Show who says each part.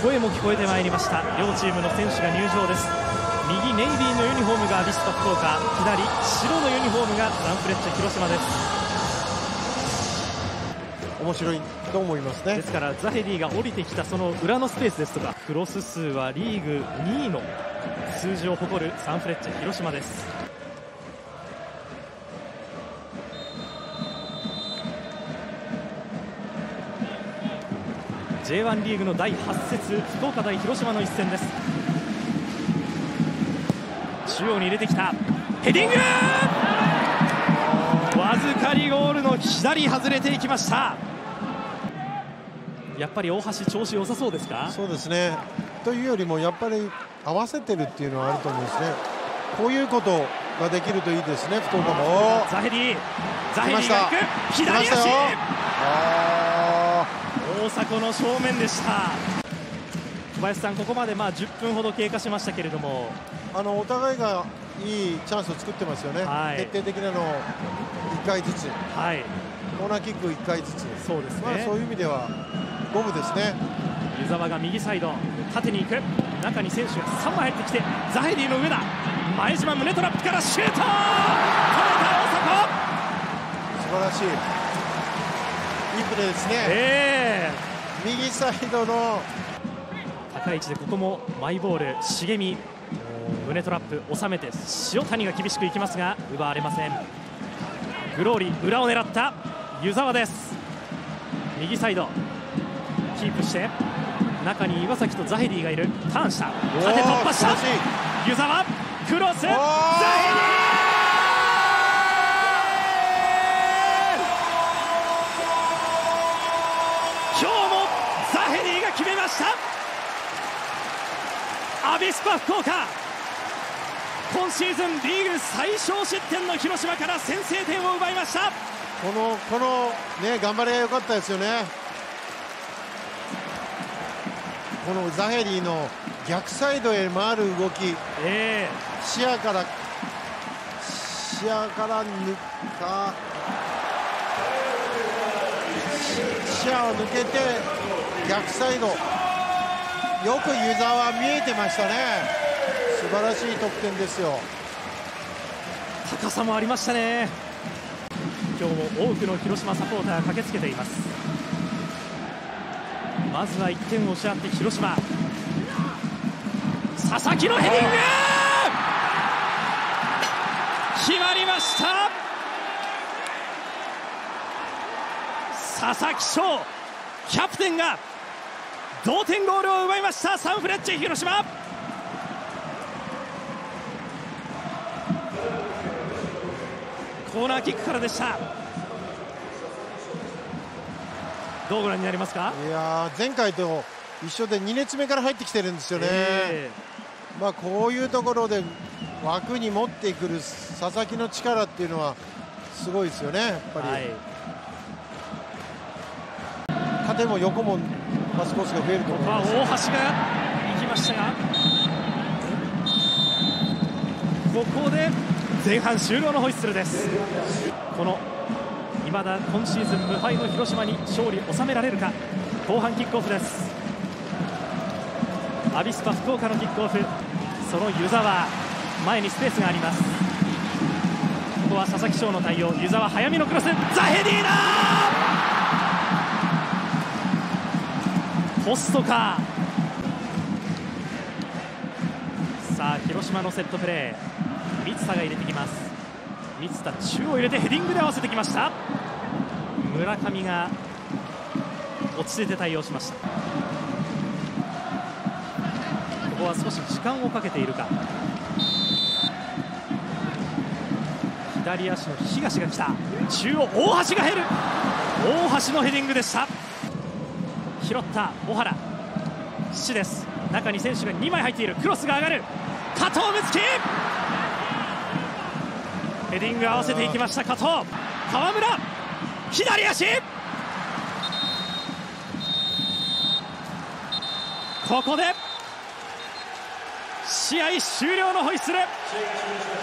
Speaker 1: 声も聞こえてまいりました。両チームの選手が入場です。右ネイビーのユニフォームがアビスパ福岡、左白のユニフォームがサンフレッチェ広島です。
Speaker 2: 面白いと思いますね。
Speaker 1: ですからザヘディが降りてきたその裏のスペースですとかクロス数はリーグ2位の数字を誇るサンフレッチェ広島です。J1 リーグの第8節福岡対広島の一戦です。中央に入れてきたヘディング、わずかにゴールの左外れていきました。やっぱり大橋調子良さそうですか？
Speaker 2: そうですね。というよりもやっぱり合わせてるっていうのはあると思うんですね。こういうことができるといいですね。福岡も
Speaker 1: ザヘディが行く左足、大迫の正面でした。小林さん、ここまで10分ほど経過しましたけれども、
Speaker 2: お互いがいいチャンスを作ってますよね。決定的なのを1回ずつ、コーナーキック1回ずつ、
Speaker 1: そうですね。
Speaker 2: そういう意味では五分ですね。
Speaker 1: 湯沢が右サイド縦に行く、中に選手が3枚入ってきてザヘディの上だ、前島胸トラップからシュート、止めた大迫、
Speaker 2: 素晴らしい、いいプレーですね。右サイドの
Speaker 1: 高い位置でここもマイボール、重見胸トラップ収めて塩谷が厳しくいきますが奪われません。グローリー裏を狙った湯沢です。右サイドキープして中に岩崎とザヘディがいる、ターンした縦突破した湯沢、クロスザヘディ、今日もザヘディが決めました。アビスパ福岡、今シーズンリーグ最小失点の広島から先制点を奪いました。
Speaker 2: このね、頑張りが良かったですよね。このザヘディの逆サイドへ回る動き、視野から抜か、視野を抜けて逆サイド、よく湯沢見えてましたね。素晴らしい得点ですよ。
Speaker 1: 高さもありましたね。今日も多くの広島サポーターが駆けつけています。まずは1点を失って広島、佐々木のヘディング決まりました。佐々木翔キャプテンが同点ゴールを奪いました。サンフレッチェ広島、コーナーキックからでした。どうご覧になりますか？
Speaker 2: いや前回と一緒で2列目から入ってきてるんですよね。こういうところで枠に持ってくる佐々木の力っていうのはすごいですよね。やっぱり、縦も横もパスコースが増えると思います。
Speaker 1: 大橋が行きましたが、ここで前半終了のホイッスルです。この未だ今シーズン無敗の広島に勝利収められるか。後半キックオフです。アビスパ福岡のキックオフ、その湯沢、前にスペースがあります。ここは佐々木翔の対応、湯沢早めのクロス、ザヘディだ、ポストか。さあ広島のセットプレー、三田が入れてきます。三田中央入れてヘディングで合わせてきました。村上が落ち着いて対応しました。ここは少し時間をかけているか。左足の東が来た、中央大橋が入る、大橋のヘディングでした。拾った小原、父です。中に選手が2枚入っている、クロスが上がる、加藤睦月、ヘディング合わせていきました。加藤、河村、左足、ここで試合終了のホイッスル。